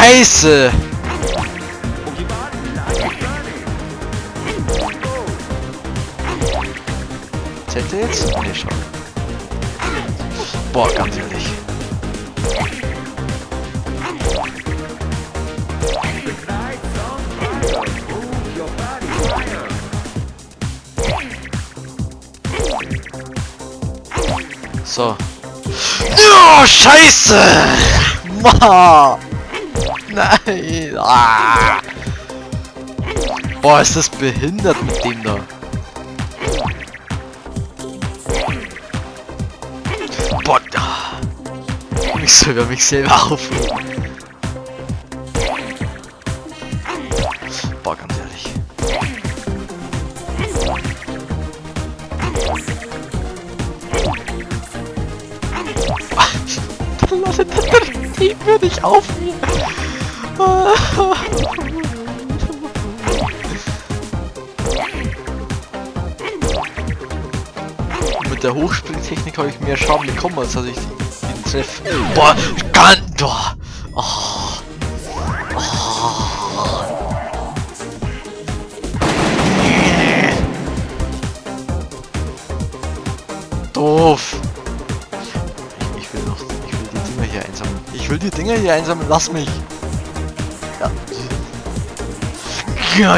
Scheiße! Zählt der jetzt? Nee, schon. Boah, ganz ehrlich. So. Oh, Scheiße! Ma! Nein! Ah! Boah, ist das behindert mit dem da. Boah, mich selber aufregen. Boah, ganz ehrlich. Die würde ich auf mir. Mit der Hochspringtechnik habe ich mehr Schaden bekommen, als dass ich ihn treffe. Boah, Gantor! Oh. Oh. Doof! Ich will die Dinger hier einsammeln. Ich will die Dinger hier einsammeln, lass mich! Ja.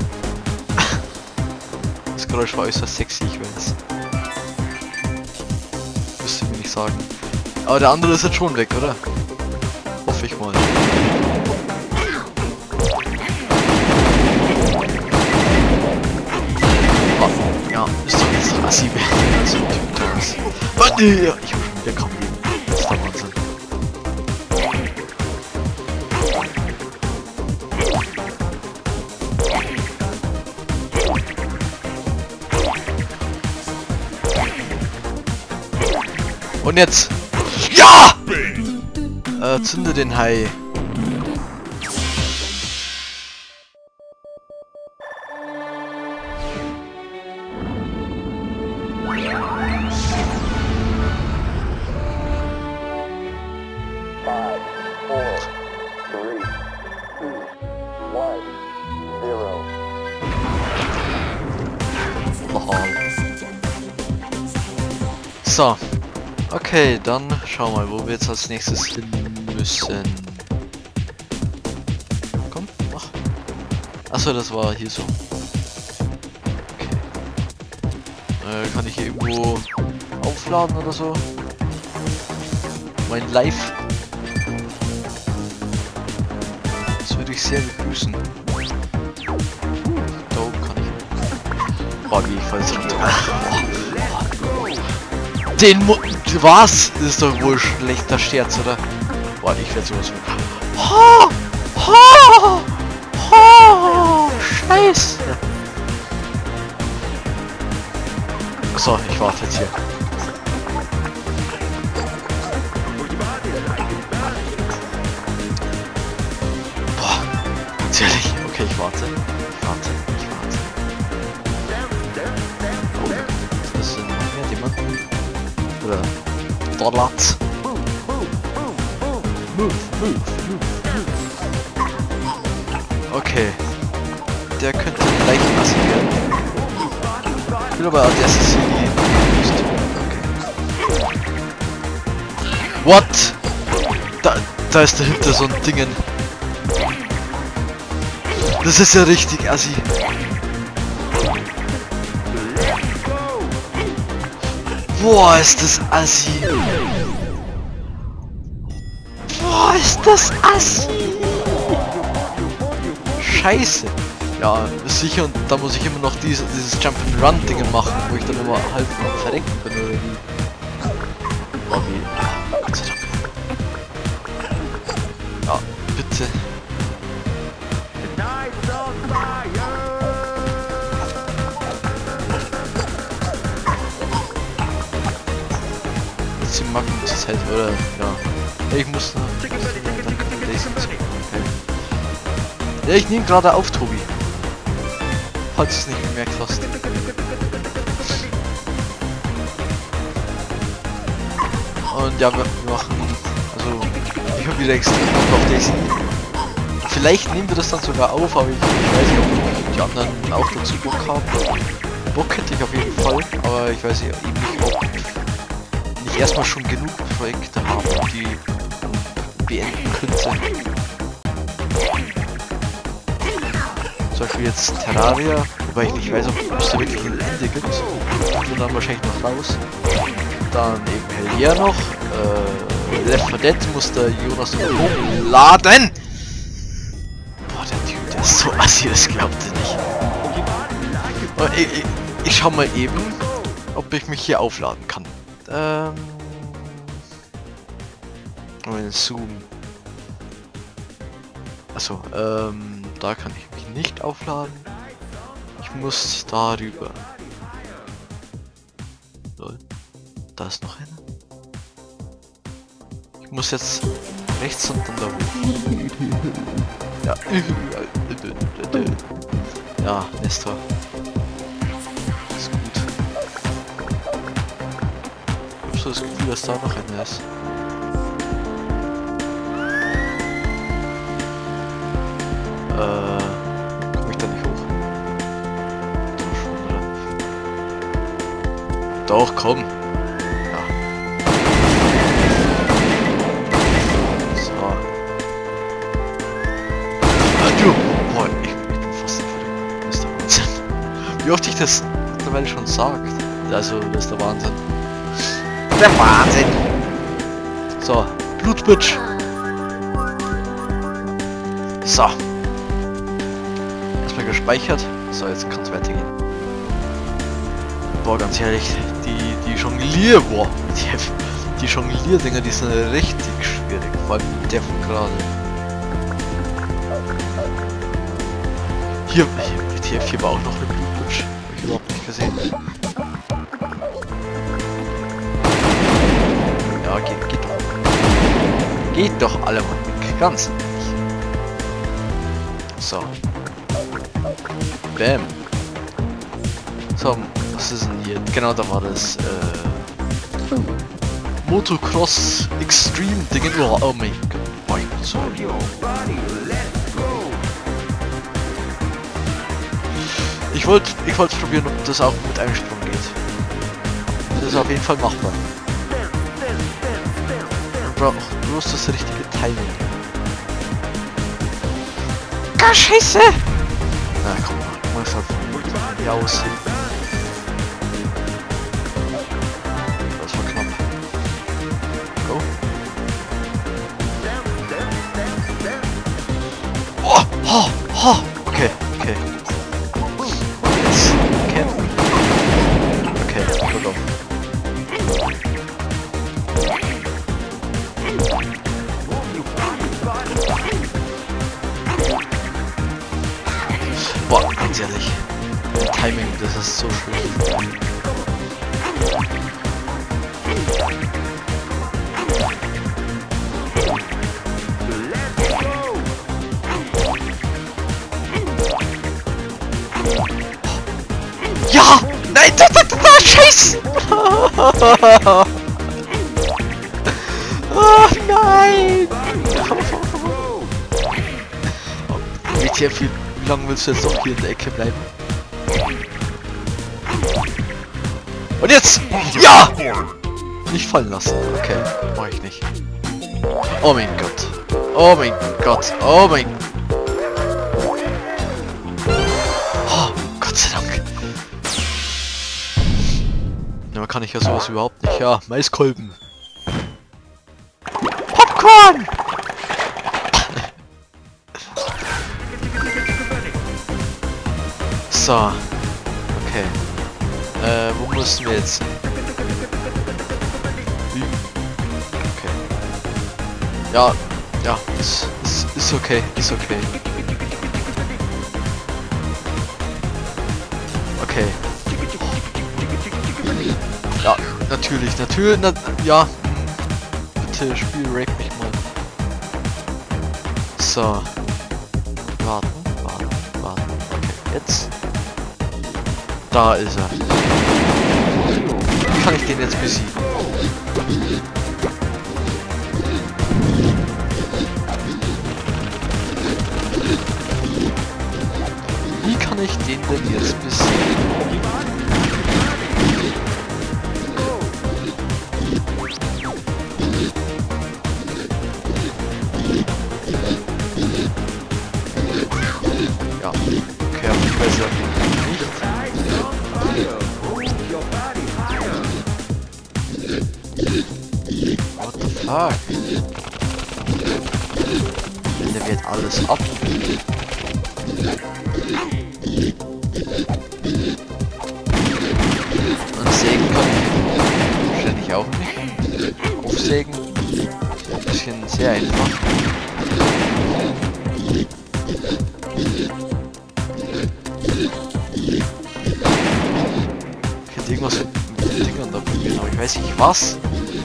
Das Geräusch war äußerst sexy, ich weiß. Müsst ihr mir nicht sagen. Aber der andere ist jetzt schon weg, oder? Hoffe ich mal. Oh, ja, ist doch jetzt doch assi. So ein Typ Tages. Oh nee, ich hab schon wieder kaum Leben. Das ist der Wahnsinn. Und jetzt! Ja! Zünde den Hai. So. Okay, dann schau mal, wo wir jetzt als nächstes hin müssen. Komm, mach. Achso, das war hier so. Okay. Kann ich hier irgendwo aufladen oder so? Mein Live. Das würde ich sehr begrüßen. Da oben kann ich. Boah, wie ich falls runter. Den was? Das ist doch wohl schlechter Scherz, oder? Boah, ich werde sowas von. Oh, oh, oh, Scheiße. So, ich warte jetzt hier. Boah, ganz ehrlich. Okay, ich warte. Ich warte. Oh, das sind noch mehr jemanden. Oder Dollards. Okay. Der könnte gleich nass werden. Ich will aber als erstes hier die. Okay. What? Da ist dahinter so ein Dingen. Das ist ja richtig assi. Boah, ist das assi. Boah, ist das assi. Scheiße. Ja, ist sicher, und da muss ich immer noch dieses Jump-and-Run-Ding machen, wo ich dann immer halb am Verrecken bin oder wie. Oh, wie. Gott sei Dank. Ja, bitte. Sie machen zur Zeit, oder? Ja. Ich muss noch. Ja, ich nehme gerade auf, Tobi. Falls du es nicht gemerkt hast. Und ja, wir machen. Also, ich habe wieder extrem Bock auf Daisy. Vielleicht nehmen wir das dann sogar auf, aber ich weiß nicht, ob die anderen auch dazu Bock haben. Bock hätte ich auf jeden Fall, aber ich weiß eben nicht, ob ich erstmal schon genug Projekte habe, die beenden könnte. Zum Beispiel jetzt Terraria, wobei ich nicht weiß, ob es da wirklich ein Ende gibt. Und dann wahrscheinlich noch raus. Dann eben Hellier noch. Left 4 Dead muss der Jonas noch hochladen! Boah, der Typ, der ist so assi, das glaubt ihr nicht. Ich schau mal eben, ob ich mich hier aufladen kann. Zoom. Achso, da kann ich mich nicht aufladen. Ich muss darüber. Lol. Da ist noch einer. Ich muss jetzt rechts und dann da hoch. Ja. Ja, Nestor. Ist gut. Ich hab so das Gefühl, dass da noch einer ist. Komm ich da nicht hoch? Doch, komm. Ja. So. Boah, ich bin fast verrückt. Das ist der Wahnsinn. Wie oft ich das mittlerweile schon sagt. Also, das ist der Wahnsinn. Der Wahnsinn! So, Blutbitch. So. Erstmal gespeichert. So, jetzt kann es weitergehen. Boah, ganz ehrlich, die Jonglier, boah, die Jonglier-Dinger, die sind richtig schwierig, vor allem der von gerade. Hier war auch noch eine Blutbitch, hab ich überhaupt nicht gesehen. Ja, geht doch. Geht doch alle mal weg, ganz ehrlich. So. Bam. So, was ist denn hier? Genau, da war das Motocross Extreme Ding. Oh mein Gott. Boah, ich bin so. Ich wollte probieren, ob das auch mit einem Sprung geht. Das ist auf jeden Fall machbar. Du brauchst bloß das richtige Timing. Ah, Scheiße! Na komm, mach es halt von aus. Das war knapp. Go. Oh, oh, oh. Okay, okay. Jetzt kämpfen. Okay, gut auf. Boah, ganz ehrlich. Timing, das ist so schwierig. Ja! Nein! Scheiße! Oh nein! Wie lange willst du jetzt noch hier in der Ecke bleiben? Und jetzt! Ja! Nicht fallen lassen. Okay, mach ich nicht. Oh mein Gott. Oh mein Gott. Oh mein... Oh, Gott sei Dank. Ja, man kann ich ja sowas überhaupt nicht. Ja, Maiskolben. Popcorn! So. Okay. Wo müssen wir jetzt? Okay. Ja, ja, ist okay, ist okay. Okay. Ja, natürlich, ja. Bitte, Spiel, rape mich mal. So. Warten. Okay, jetzt. Da ist er. Wie kann ich den jetzt besiegen? kann ich den denn jetzt besiegen? Ja, okay, aber ich weiß ja nicht. What the fuck? Der wird alles ab. Und sägen kann ich wahrscheinlich auch nicht. Aufsägen ist ein bisschen sehr einfach. Ich könnte irgendwas mit den Dingern da probieren, aber ich weiß nicht was.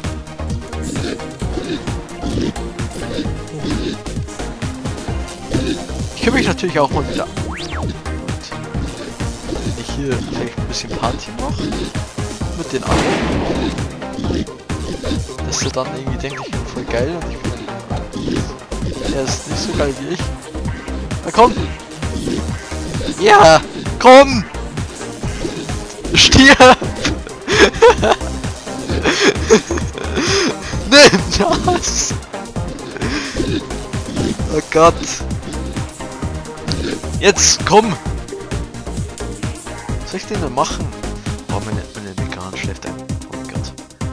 Ich kann mich natürlich auch mal wieder. Und wenn ich hier vielleicht ein bisschen Party mache mit den anderen, dass er dann irgendwie denkt, ich bin voll geil und ich bin. Er ist nicht so geil wie ich. Na komm! Ja! Komm! Stirb! Nimm das! Oh Gott! Jetzt komm! Was soll ich denn da machen? Oh, meine Vegan schläft ein. Oh Gott.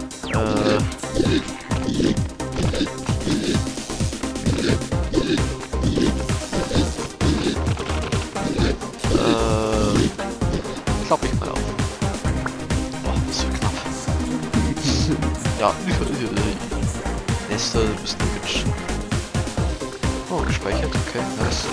Klapp ich mal auf. Oh, das ist so knapp. Ja, Nester, du bist ein Bitch. Oh, gespeichert, okay, nice.